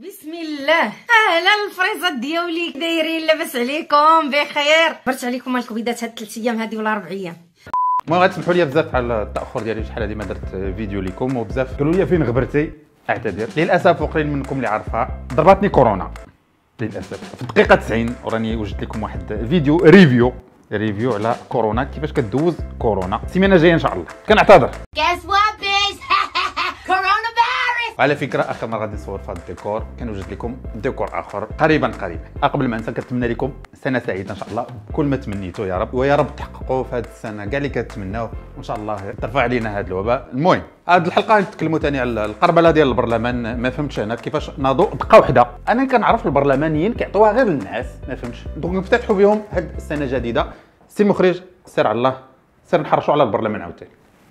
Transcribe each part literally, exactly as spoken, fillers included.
بسم الله. اهلا الفريزات ديالي، دايرين لاباس عليكم بخير؟ برت عليكم الكبيدات هاد ثلاث ايام هادي ولا اربع ايام. المهم غتسمحوا لي بزاف على التاخر ديالي، شحال هادي ما درت فيديو لكم وبزاف قالوا لي فين غبرتي. اعتذر للاسف، وقليل منكم اللي عارفها ضرباتني كورونا للاسف في الدقيقه تسعين، وراني وجدت لكم واحد فيديو ريفيو ريفيو على كورونا، كيفاش كدوز كورونا السيمانه الجايه ان شاء الله. كنعتذر. على فكره اخر مره غادي نصور في هذا الديكور كنوجد لكم ديكور اخر قريبا قريبا. قبل ما انسى كنتمنى لكم سنه سعيده ان شاء الله بكل ما تمنيتوا يا رب، ويا رب تحققوا في هذه السنه كاع اللي كتمناو، وان شاء الله ترفع علينا هذا الوباء. المهم هذه الحلقه نتكلموا ثاني على القربله ديال البرلمان. ما فهمتش انا كيفاش ناضوا دقه واحده. انا كنعرف البرلمانيين كيعطوها غير للناس، ما فهمتش دونك نفتتحوا بهم هذه السنه الجديده. سي المخرج سير على الله، سير نحرشوا على البرلمان عاوتاني.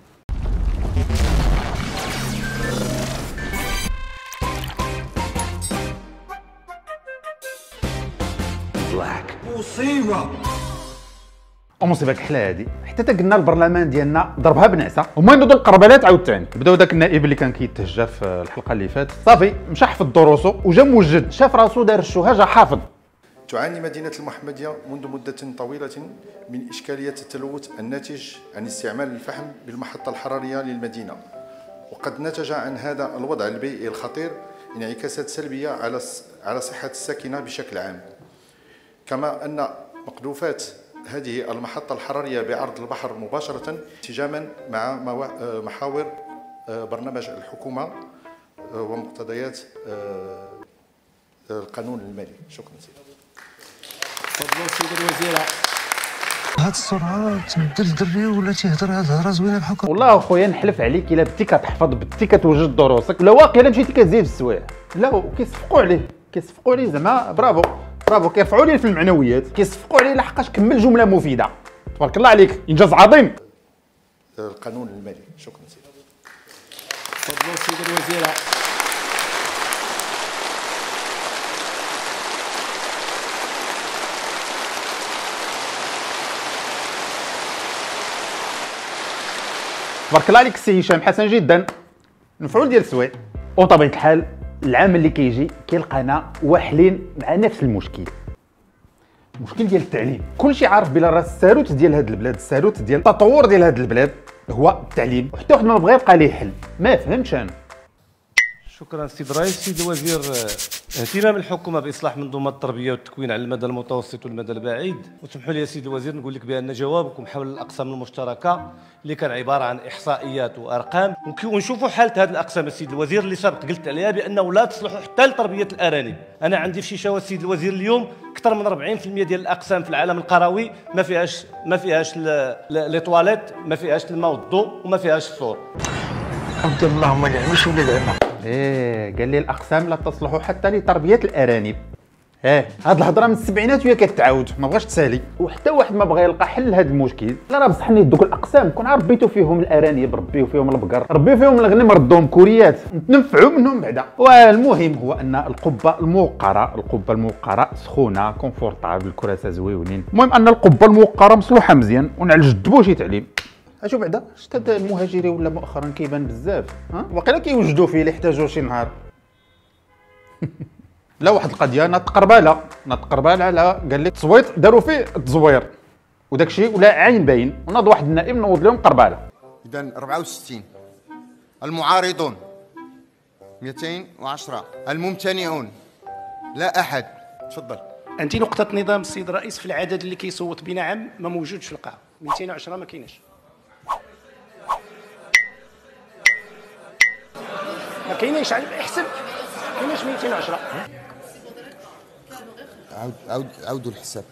مصيبه ومصيبه كحله هادي، حتى قلنا البرلمان ديالنا ضربها بنعسه. هما ينوضوا القربلات عاوتاني. بداو داك النائب اللي كان كيتهجى في الحلقه اللي فاتت، صافي مشى حفظ دروسو وجا موجد، شاف راسو دار الشوهه جا حافظ. تعاني مدينة المحمدية منذ مدة طويلة من إشكالية التلوث الناتج عن استعمال الفحم بالمحطة الحرارية للمدينة، وقد نتج عن هذا الوضع البيئي الخطير انعكاسات سلبية على على صحة الساكنة بشكل عام، كما أن مقذوفات هذه المحطة الحرارية بعرض البحر مباشرة انسجاما مع محاور برنامج الحكومة ومقتضيات القانون المالي. شكرا سيدي. تفضل سيدي الوزير. هاد السرعه تبدل دري ولا تيهضر هاد الهضره زوينه بحال هكا. والله اخويا نحلف عليك الا بديتي كتحفظ بديتي كتوجد دروسك، ولا واقيلا الا مشيتي كتزيد في السوايع، لا كيصفقوا عليه كيصفقوا عليه زعما برافو برافو، كيرفعوا ليه في المعنويات، كيصفقوا عليه لحقاش كمل جمله مفيده. تبارك الله عليك، انجاز عظيم. القانون المالي. شكرا سيدي. تفضل سيدي الوزير. تبارك الله عليك السي هشام، حسن جدا، مفعول ديال السوايع. وطبيعه الحال العام اللي كيجي كيلقانا واحلين مع نفس المشكل، المشكل ديال التعليم. كلشي عارف بلا راه الساروت ديال هاد البلاد، الساروت ديال التطور ديال هاد البلاد هو التعليم، وحتى واحد ما بغى يلقى ليه حل. ما فهمتش انا. شكرا سيد الرئيس. سيد الوزير، اهتمام الحكومه باصلاح منظومه التربيه والتكوين على المدى المتوسط والمدى البعيد، وسمحوا لي يا سيد الوزير نقول لك بان جوابكم حول الاقسام المشتركه اللي كان عباره عن احصائيات وارقام، ونشوفوا حاله هذه الاقسام السيد الوزير اللي سبق قلت عليها بانه لا تصلح حتى لتربيه الارانب. انا عندي في شيشاوه السيد الوزير اليوم اكثر من أربعين بالمئة ديال الاقسام في العالم القروي ما فيهاش ما فيهاش لي تواليت، ما فيهاش الماء والضوء، وما فيهاش السور. عبد الله ما نعمش ولا العمى. ايه قال لي الاقسام لا تصلح حتى لتربيه الارانب. اه هاد الهضره من السبعينات وهي كتعاود، ما بغاش تسالي، وحتى واحد ما بغى يلقى حل لهذا المشكل. لا راه بصح نيت دوك الاقسام كون عارف ربيتو فيهم الارانب، ربيو فيهم البقر، ربيو فيهم الغنم، ردوهم كوريات، نتنفعوا منهم بعدا. والمهم هو ان القبه الموقره القبه الموقره سخونه كونفورطابل، الكراسه زويونين. المهم ان القبه الموقره مصلوحه مزيان ونعجبو شي تعليم. اشوف بعدا شتا هذا المهاجري ولا مؤخرا كيبان بزاف، ها واقيلا كيوجدوا فيه اللي يحتاجوا شي نهار. لا واحد القضيه ناط قرباله ناط قرباله على قال لك تصويت داروا فيه التزوير وداك الشيء ولا عين باين، وناض واحد النائب نوض لهم قرباله. اذا أربعة وستين، المعارضون مئتين وعشرة، الممتنعون لا احد. تفضل. انت نقطه نظام السيد الرئيس في العدد اللي كيصوت بنعم ما موجودش في القاعه، مئتين وعشرة ما كايناش. ما كايناش احسب، ما كايناش مئتين وعشرة. عاود عاود عاودوا الحساب،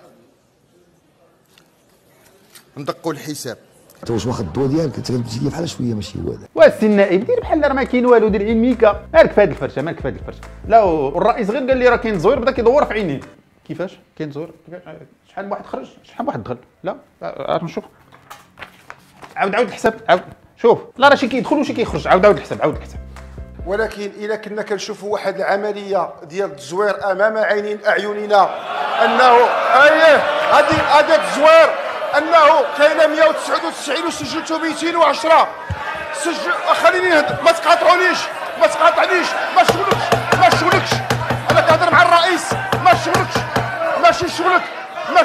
ندقوا الحساب. انت واش واخد الضوا ديالك تجي بحال شويه ماشي هو هذا. والسي النائب دير بحال راه ما كاين والو، دير عين ميكا، مالك في هذه الفرشه مالك في هذه الفرشه. لا والرئيس غير قال لي راه كاين تزوير بدا كيدور في عينيه. كيفاش كاين تزوير؟ شحال من واحد خرج شحال من واحد دخل؟ لا نشوف، عاود عاود الحساب، عاود شوف. لا راه شي كيدخل وشي كيخرج، عاود عاود الحساب عاود الحساب. ولكن إذا كنا كنشوفوا واحد العملية ديال التزوير أمام عينين أعيننا، أنه أيه هذه هذا التزوير أنه كاينة مئة وتسعة وتسعين وسجلتوا مئتين وعشرة. سجل خليني نهضر، ما تقاطعونيش ما تقاطعنيش ما شغلكش ما شغلكش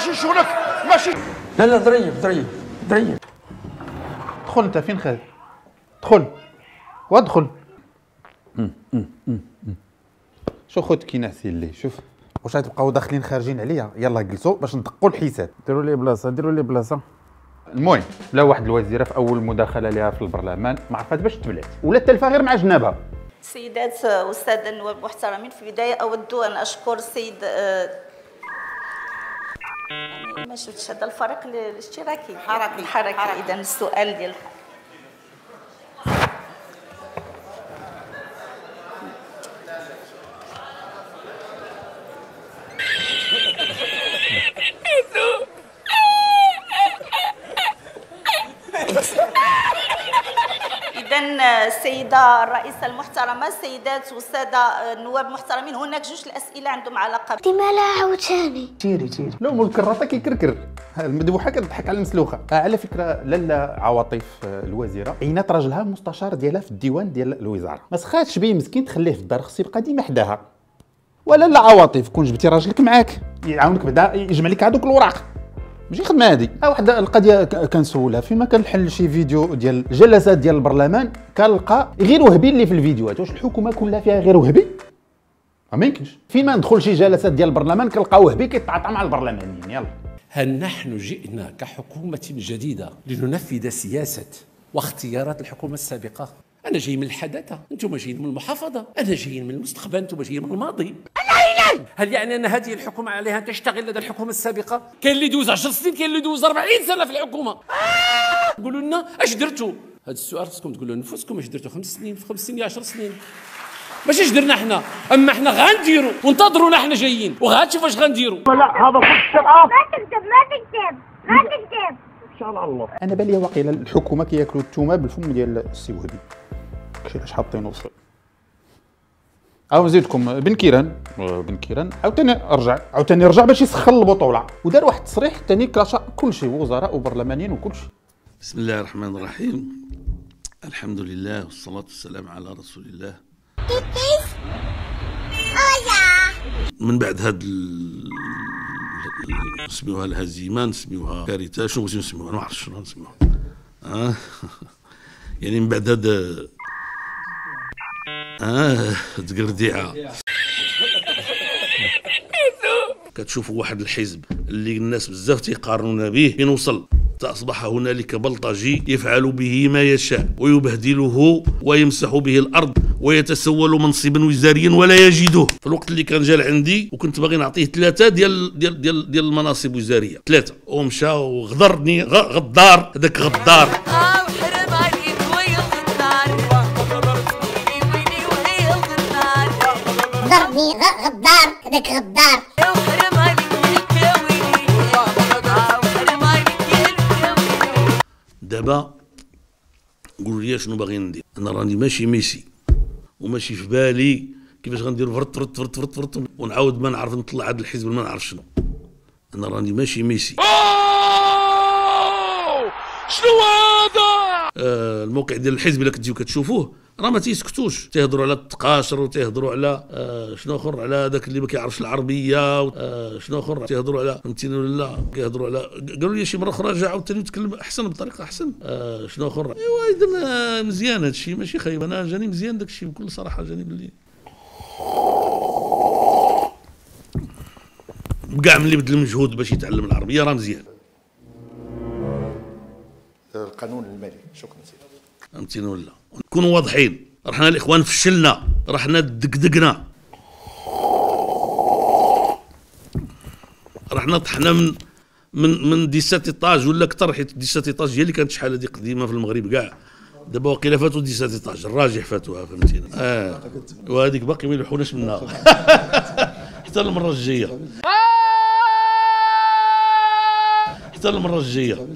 ماشي شغلك ماشي. لا لا ظريف ظريف ظريف. دخل انت فين خالد؟ دخل وادخل. شو خوت كي نعسي اللي شوف واش غتبقاو داخلين خارجين عليا. يلا جلسوا باش ندقوا الحساب. ديروا لي بلاصه ديروا لي بلاصه. المهم لا واحد الوزيره في اول مداخله لها في البرلمان ما عرفات باش تبلعت ولا التلفه غير مع جنابها. سيدات والساده النواب المحترمين، في البدايه اود ان اشكر السيد يعني ما شفتش هذا الفريق الاشتراكي الحركي الحركي. اذا السؤال ديال إذا السيدة الرئيسة المحترمة، السيدات والسادة النواب المحترمين، هناك جوج الأسئلة عندهم علاقة. دي مالها عاوتاني؟ تيري تيري. لو مول الكراطه كيكركر، المذبوحه كتضحك على المسلوخه. على فكره لاله عواطف الوزيره عينات راجلها مستشار ديالها في الديوان ديال الوزاره، ما سخاتش بيه مسكين تخليه في الدار، خصو يبقى ديما حداها. ولا لا عواطف كون جبتي راجلك معاك يعاونك بعدا يجمع لك هذوك الوراق، ماشي خدمه هذه. ها واحد القضيه كنسولها فيما كنحل شي فيديو ديال جلسات ديال البرلمان كنلقى غير وهبي اللي في الفيديوهات. واش الحكومه كلها فيها غير وهبي؟ ما يمكنش. فيما ندخل شي جلسات ديال البرلمان كنلقى وهبي كيتعاطى مع البرلمانيين. يلا هل نحن جئنا كحكومه جديده لننفذ سياسه واختيارات الحكومه السابقه؟ انا جاي من الحداثه، انتم جايين من المحافظه، انا جاي من المستقبل، انتم جايين من الماضي. هل يعني ان هذه الحكومه عليها ان تشتغل لدى الحكومه السابقه؟ كاين اللي دوز عشر سنين، كاين اللي دوز أربعين سنه في الحكومه. قولوا لنا اش درتوا؟ هذا السؤال خصكم تقولوا لنفسكم. اش درتوا خمس سنين في خمس سنين عشر سنين؟ ماشي اش درنا حنا، اما حنا غنديروا وانتظرونا حنا جايين وغتشوفوا اش غنديروا. لا هذا صح. ما تكذب ما تكذب ما تكذب ان شاء الله. انا بالي واقيلا الحكومه كياكلوا التومه بالفم ديال السي وهبي. شي علاش حاطينه في او نزيدكم بن كيران بن كيران عاوتاني رجع عاوتاني رجع باش يسخن البطوله ودار واحد التصريح ثاني كلاشا كلشي وزراء وبرلمانيين وكلشي. بسم الله الرحمن الرحيم. الحمد لله والصلاه والسلام على رسول الله. من بعد هاد نسميوها الهزيمه، نسميوها كارثه، شنو بغيتو نسميوها؟ ما عرفتش شنو نسميوها. اه يعني من بعد هاد اه تقرديعه كتشوفوا واحد الحزب اللي الناس بزاف تيقارنونا به ينوصل أصبح هنالك بلطجي يفعل به ما يشاء ويبهدله ويمسح به الأرض ويتسول منصبا وزاريا ولا يجده. في الوقت اللي كان جال عندي وكنت باغي نعطيه ثلاثة ديال ديال ديال ديال المناصب وزارية، ثلاثة، ومشى وغدرني غدار هذاك غدار. غدرني غدار هذاك غدار. دابا قولوا لي شنو باغي ندير. انا راني ماشي ميسي وماشي في بالي كيفاش غندير فرط فرط فرط فرط فرط ونعاود ما نعرف نطلع هذا الحزب ما نعرف شنو. انا راني ماشي ميسي. شنو هذا؟ آه الموقع ديال الحزب الا كتجيو كتشوفوه راه ما تيسكتوش، تيهضروا على التقاشر وتيهضروا على آه شنو اخر، على هذاك اللي ما كيعرفش العربيه، آه شنو اخر تيهضروا على فهمتيني ولا لا، كيهضروا على قالوا لي شي مره اخرى رجع عاوتاني يتكلم احسن بطريقه احسن. آه شنو اخر ايوا اذا مزيان هذا الشيء ماشي خايب. انا جاني مزيان داك الشيء بكل صراحه، جاني باللي كاع ملي بدل المجهود باش يتعلم العربيه راه مزيان. القانون المالي. شكرا سيدي. فهمتيني ولا؟ نكونوا واضحين، رحنا الاخوان فشلنا، رحنا دقدقنا، رحنا طحنا من من من ديسات ايطاج ولا اكثر، حيت ديسات ايطاج هي اللي كانت شحال هذه قديمه في المغرب كاع. دابا واقيلا فاتوا ديسات ايطاج، الراجح فاتوها فهمتينا. اه وهذيك باقي ما يلوحوناش منها حتى المره الجايه، حتى المره الجايه.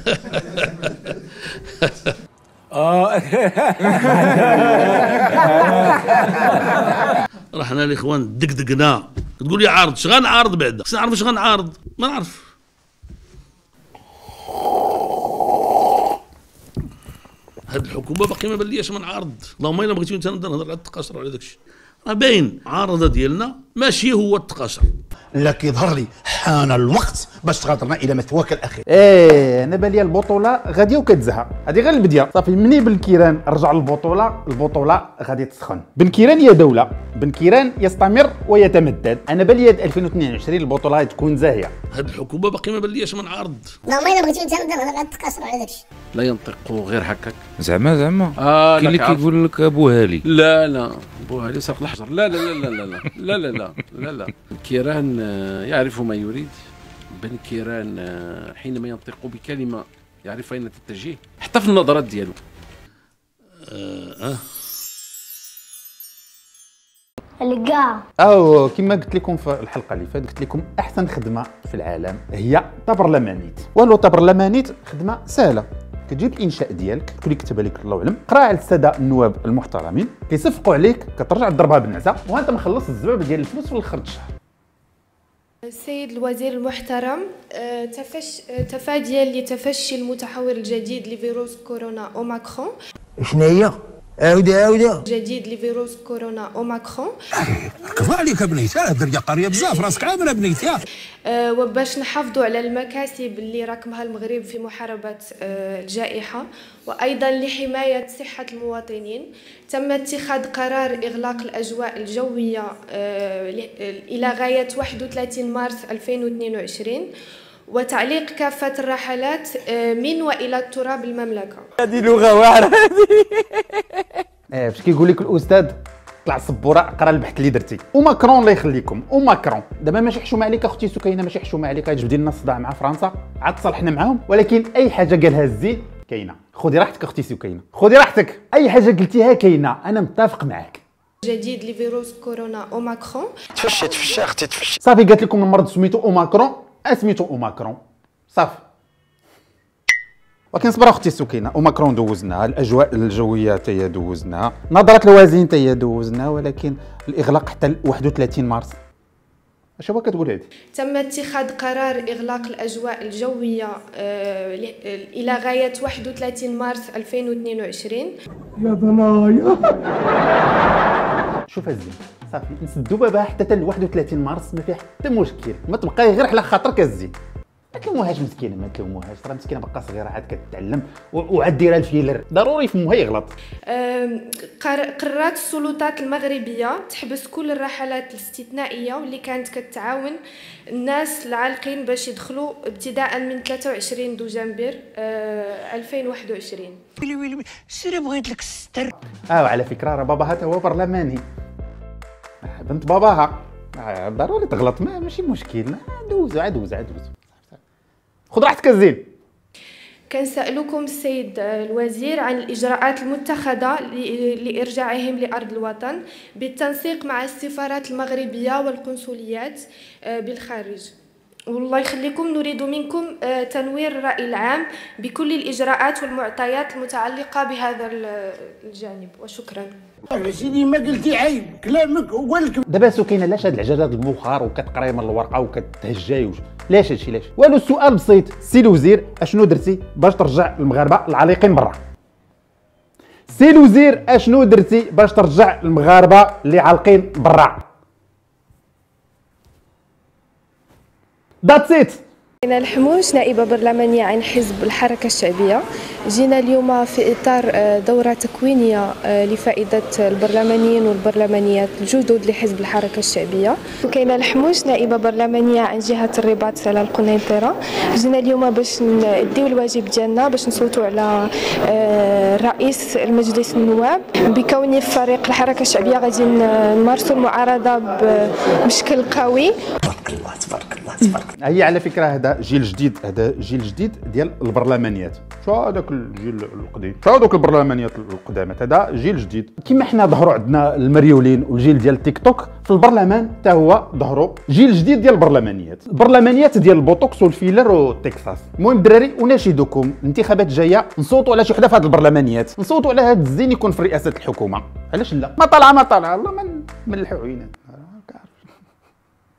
رحنا الاخوان دقدقنا. تقول لي عارض، اش غنعارض بعدا؟ خصني نعرف اش غنعارض، ما نعرف. هاد الحكومه باقي ما بلياش ما نعارض. اللهم الا بغيتي انت نبدا نهضر على التقاشر وعلى داك الشيء، راه باين. عارضه ديالنا ماشي هو التقاشر. لا كيظهر لي حان الوقت باش تغادرنا الى مثواك الاخير. ايه انا بالي البطوله غاديه وكتزهق، هذه غير البديه. صافي مني بن كيران رجع للبطوله، البطوله غادي تسخن. بن كيران يا دوله، بن كيران يستمر ويتمدد. انا بالي هاد ألفين واثنين وعشرين البطوله غادي تكون زاهيه. هاد الحكومه باقي ما بالياش من عرض. لا ما الا بغيتي نتمدد غتكاسروا على داكشي. لا ينطق غير هكاك. زعما زعما اه كاين اللي كيقول لك ابو هالي. لا لا ابو هالي سرق الحجر. لا لا لا لا لا لا لا لا لا لا لا كيران يعرف ما يريد. بن كيران حينما ينطق بكلمه يعرف اين تتجه حتى في النظرات ديالو. اه الكاع او كما قلت لكم في الحلقه اللي فاتت، قلت لكم احسن خدمه في العالم هي تبرلمانيت. والو تبرلمانيت خدمه سهله، كتجيب الانشاء ديالك اللي كتبها لك الله اعلم، قرا على الساده النواب المحترمين كيصفقوا عليك، كترجع تضربها بالنعسه وانت مخلص الزباب ديال الفلوس في الاخر الشهر. السيد الوزير المحترم، تفش تفاديا لتفشي المتحور الجديد لفيروس كورونا اوميكرون. شنو هي؟ عاودي عاودي. جديد لفيروس كورونا اوميكرون. كفى عليك بنيتها، درجه قاريه بزاف، راسك عامله بنيتها. أه وباش نحافظوا على المكاسب اللي راكمها المغرب في محاربه أه الجائحه، وايضا لحمايه صحه المواطنين، تم اتخاذ قرار اغلاق الاجواء الجويه أه الى غايه واحد وثلاثين مارس ألفين واثنين وعشرين، وتعليق كافة الرحلات من وإلى التراب المملكة. هذه لغة واعرة هذه. اه باش كيقول لك الأستاذ طلع السبورة قرا البحث اللي درتي. وماكرون الله يخليكم، وماكرون دابا ماشي حشومة عليك اختي سكينة، ماشي حشومة عليك، غتجبدي لنا الصداع مع فرنسا، عاد تصالحنا معاهم، ولكن أي حاجة قالها الزين كاينة. خذي راحتك اختي سكينة، خذي راحتك، أي حاجة قلتيها كاينة، أنا متفق معاك. جديد لفيروس كورونا اوميكرون. تفشي تفشي اختي تفشي. صافي قالت لكم المرض سميتو اوميكرون، اسميتو اوميكرون صافي. ولكن صبر اختي سكينه، اوميكرون دوزناها، الاجواء الجويه حتى هي دوزناها، نظره الوازين حتى هي دوزناها، ولكن الاغلاق حتى واحد وثلاثين مارس. اش هو كتقول هادي؟ تم اتخاذ قرار اغلاق الاجواء الجويه آه الى غايه واحد وثلاثين مارس ألفين واثنين وعشرين. يا ضنايا شوف الزين صافي نسدو بابها حتى واحد وثلاثين مارس، ما فيها حتى مشكل، ما تبقاي غير على خاطرك الزين. ما تلوموهاش مسكينه، ما تلوموهاش، راه مسكينه باقا صغيره عاد كتعلم، وعاد ديرها الفيلر ضروري فمها يغلط. قررت السلطات المغربيه تحبس كل الرحلات الاستثنائيه واللي كانت كتعاون الناس العالقين باش يدخلوا ابتداء من ثلاثة وعشرين دجنبر ألفين وواحد وعشرين. ويلي ويلي سيري بغيت لك الستر. اه وعلى فكره راه باباها تا هو برلماني، بنت باباها ضروري تغلط، ما ماشي مشكل، دوزو عاد دوزو عاد دوزو. خذ راحتك الزين. كنسألكم السيد الوزير عن الإجراءات المتخذة لإرجاعهم لأرض الوطن بالتنسيق مع السفارات المغربية والقنصليات بالخارج. والله يخليكم نريد منكم تنوير الرأي العام بكل الإجراءات والمعطيات المتعلقة بهذا الجانب، وشكرا. سيدي ما قلتي عيب، كلامك هو الكم. دابا سكينه علاش هاد العجلات البخار وكتقراي من الورقه وكتهجاي وش علاش هادشي علاش؟ والو السؤال بسيط، سي الوزير اشنو درتي باش ترجع المغاربه العالقين برا؟ سي الوزير اشنو درتي باش ترجع المغاربه اللي عالقين برا؟ ذاتس ات. أنا الحموش نائبة برلمانية عن حزب الحركة الشعبية. جينا اليوم في إطار دورة تكوينية لفائدة البرلمانيين والبرلمانيات الجدد لحزب الحركة الشعبية. وكاينة الحموش نائبة برلمانية عن جهة الرباط على القنيطرة. جينا اليوم باش نديو الواجب ديالنا باش نصوتوا على رئيس المجلس النواب. بكوني في فريق الحركة الشعبية غادي نمارسوا المعارضة بشكل قوي. تبارك الله تبارك الله تبارك الله. هي على فكره هذا جيل جديد، هذا جيل جديد ديال البرلمانيات. شو هذاك الجيل القديم، شو هذوك البرلمانيات القدامات، هذا جيل جديد. كما حنا ظهروا عندنا المريولين والجيل ديال التيك توك، في البرلمان حتى هو ظهروا جيل جديد ديال البرلمانيات، البرلمانيات ديال البوتوكس والفيلر والتكساس. المهم الدراري وناشدكم الانتخابات جايه نصوتوا على شي وحده في هذه البرلمانيات، نصوتوا على هذا الزين يكون في رئاسه الحكومه، علاش لا؟ ما طالعه ما طالعه الله ما نملحوا عيننا.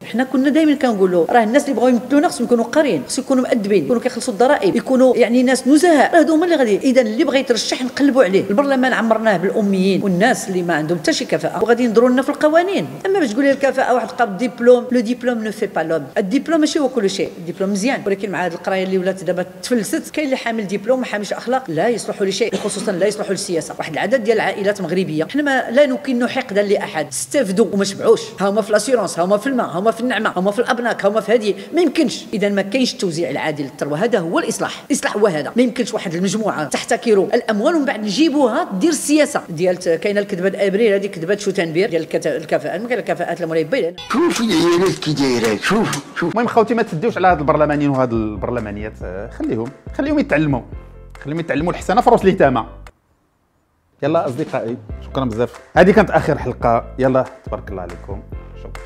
حنا كنا دائما كنقولوا راه الناس اللي بغاو يمثلونا خصهم يكونوا قارين، خصهم يكونوا مؤدبين، يكونوا كيخلصوا الضرائب، يكونوا يعني ناس نزهاء، راه هادو هما اللي غادي. اذا اللي بغى يترشح نقلبوا عليه. البرلمان عمرناه بالاميين والناس اللي ما عندهم حتى شي كفاءه وغادي ينظروا لنا في القوانين. اما باش تقول لي الكفاءه واحد قاب ديبلوم، لو ديبلوم نو في با لوم. الدبلوم ماشي هو كل شيء، الدبلوم مزيان، ولكن مع هذه القرايه اللي ولات دابا تفلست، كاين اللي حامل دبلوم ما حاملش اخلاق، لا يصلحوا لشيء، خصوصا لا يصلحوا للسياسه. واحد العدد ديال العائلات مغربيه حنا ما لا نكن حقدا لاحد، استفدوا وما شبعوش، ها هما في لاسيرونس، ها هما في الماء، ها هما في النعمه، ها هما في الابناك، ها هما في هذه، ما يمكنش. اذا ما كاينش التوزيع العادل للثروه، هذا هو الاصلاح. الاصلاح هو هذا، ما يمكنش واحد المجموعه تحتكر الاموال ومن بعد نجيبوها دير السياسه ديال كاينه الكذبه ابريل، هذه كذبه شوتنبير ديال الكفاءات، ما كاين الكفاءات المريبيه. شوف العيالات كي دايره، شوف شوف. المهم خوتي ما تديوش على هاد البرلمانيين وهاد البرلمانيات، خليهم خليهم يتعلموا، خليهم يتعلموا الحسنه في روس اليتامى. يلا اصدقائي شكرا بزاف، هذه كانت اخر حلقه، يلا تبارك الله عليكم، شكرا.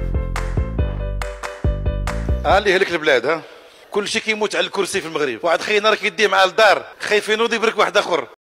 ها اللي هلك البلاد، ها كل شيء كيموت على الكرسي في المغرب، واحد خينا راه كيديه مع الدار خايفين يبرك واحد اخر.